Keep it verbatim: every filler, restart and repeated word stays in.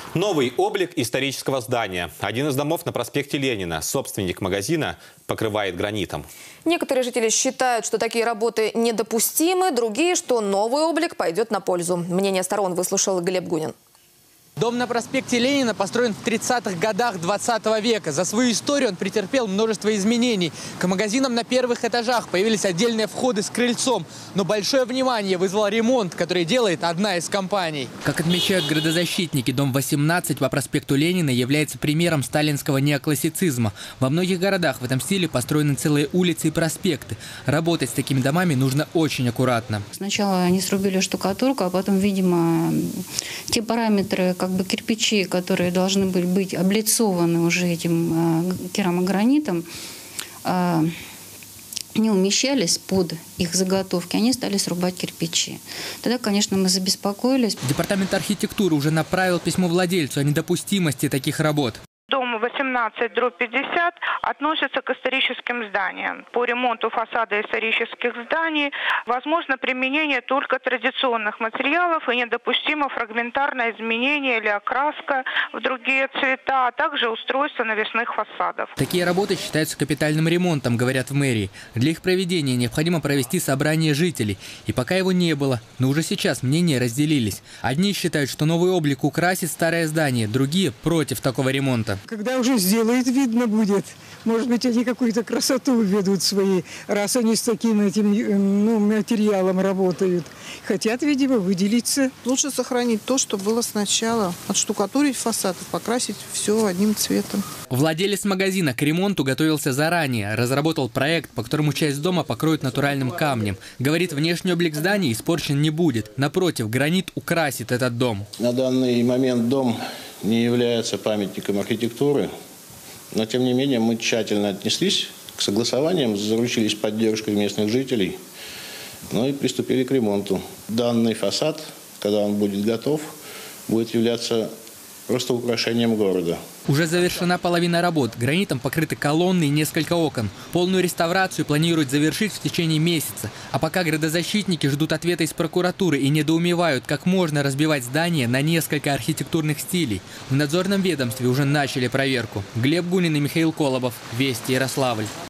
Новый облик исторического здания. Один из домов на проспекте Ленина. Собственник магазина покрывает гранитом. Некоторые жители считают, что такие работы недопустимы, другие, что новый облик пойдет на пользу. Мнение сторон выслушал Глеб Гунин. Дом на проспекте Ленина построен в тридцатых годах двадцатого века. За свою историю он претерпел множество изменений. К магазинам на первых этажах появились отдельные входы с крыльцом. Но большое внимание вызвал ремонт, который делает одна из компаний. Как отмечают градозащитники, дом восемнадцать по проспекту Ленина является примером сталинского неоклассицизма. Во многих городах в этом стиле построены целые улицы и проспекты. Работать с такими домами нужно очень аккуратно. Сначала они срубили штукатурку, а потом, видимо, те параметры, как бы кирпичи, которые должны были быть облицованы уже этим э, керамогранитом, э, не умещались под их заготовки, они стали срубать кирпичи. Тогда, конечно, мы забеспокоились. Департамент архитектуры уже направил письмо владельцу о недопустимости таких работ. Дом восемнадцать дробь пятьдесят относится к историческим зданиям. По ремонту фасада исторических зданий возможно применение только традиционных материалов и недопустимо фрагментарное изменение или окраска в другие цвета, а также устройство навесных фасадов. Такие работы считаются капитальным ремонтом, говорят в мэрии. Для их проведения необходимо провести собрание жителей. И пока его не было, но уже сейчас мнения разделились. Одни считают, что новый облик украсит старое здание, другие против такого ремонта. Когда уже сделают, видно будет. Может быть, они какую-то красоту введут свои, раз они с таким этим ну, материалом работают. Хотят, видимо, выделиться. Лучше сохранить то, что было сначала. Отштукатурить фасад, покрасить все одним цветом. Владелец магазина к ремонту готовился заранее. Разработал проект, по которому часть дома покроют натуральным камнем. Говорит, внешний облик здания испорчен не будет. Напротив, гранит украсит этот дом. На данный момент дом не является памятником архитектуры, но тем не менее мы тщательно отнеслись к согласованиям, заручились поддержкой местных жителей, ну и приступили к ремонту. Данный фасад, когда он будет готов, будет являться просто украшением города. Уже завершена половина работ. Гранитом покрыты колонны и несколько окон. Полную реставрацию планируют завершить в течение месяца. А пока градозащитники ждут ответа из прокуратуры и недоумевают, как можно разбивать здание на несколько архитектурных стилей. В надзорном ведомстве уже начали проверку. Глеб Гунин и Михаил Колобов. Вести, Ярославль.